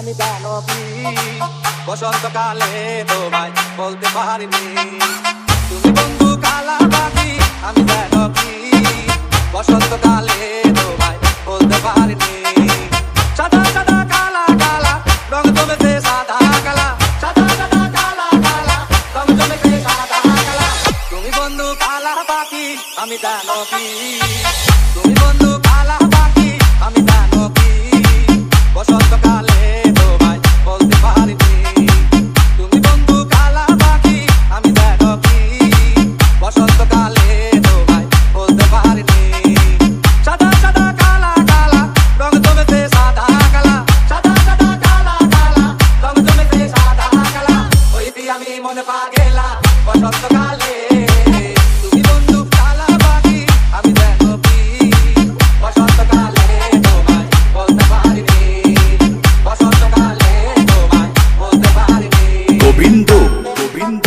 আমি জানো কি বসন্তকালে তোমায় বলতে পারিনি তুমি বন্ধু কালা পাখি আমি জানো কি বসন্তকালে তোমায় বলতে পারিনি সাদা সাদা কালা কালা রং জমেছে সাদা কালা সাদা সাদা কালা কালা রং জমেছে সাদা কালা তুমি বন্ধু কালা পাখি আমি জানো কি তুমি বন্ধু কালা পাখি আমি জানো কি বসন্তকালে তোমায় বলতে পারিনি তুমি বন্ধু কালা পাখি আমি জানো কি বসন্তকালে তোমায় বলতে পারিনি সাদা সাদা কালা কালা রং জমেছে সাদা কালা সাদা সাদা কালা কালা রং জমেছে সাদা কালা ওইটি আমি মনে পা গেলা বসন্তকালে তুমি বন্ধু কালা পাখি আমি জানো কি বসন্তকালে তোমায় বলতে পারিনি বসন্তকালে তোমায় বলতে পারিনি গোবিন্দ গোবিন্দ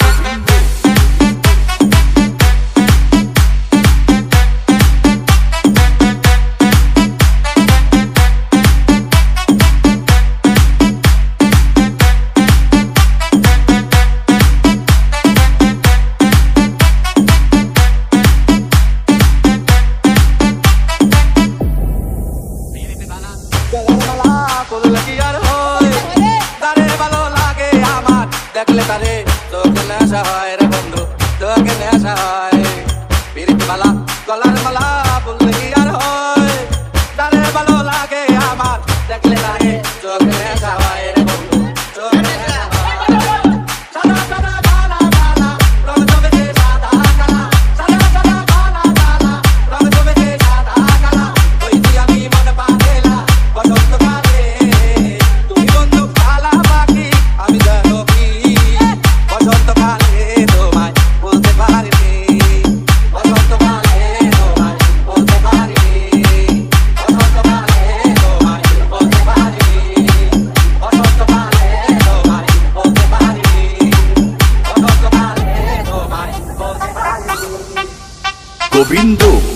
গলার মালা পরলে কি আর হয় তারে ভালো লাগে আমার দেখলে তারে তোকে নেশা হয় রে বন্ধু তোকে নেশা হয় পিরিতি মালা গলার মালা পরলে কি আর হয় তারে ভালো লাগে আমার দেখলে তারে তোকে নেশা হয় রে বন্ধু তোকে নেশা হয় সাদা সাদা কালা কালা রং জমেছে সাদা কালা সাদা সাদা কালা কালা রং জমেছে সাদা কালা ওইটি আমি মনে পা গেলা বসন্তকালে তুমি বন্ধু কালা পাখি আমি জানো কি বসন্তকালে তোমায় বলতে পারিনি বসন্তকালে তোমায় বলতে পারিনি বসন্তকালে তোমায় বলতে পারিনি বসন্তকালে তোমায় বলতে পারিনি বসন্তকালে তোমায় বলতে পারিনি গোবিন্দ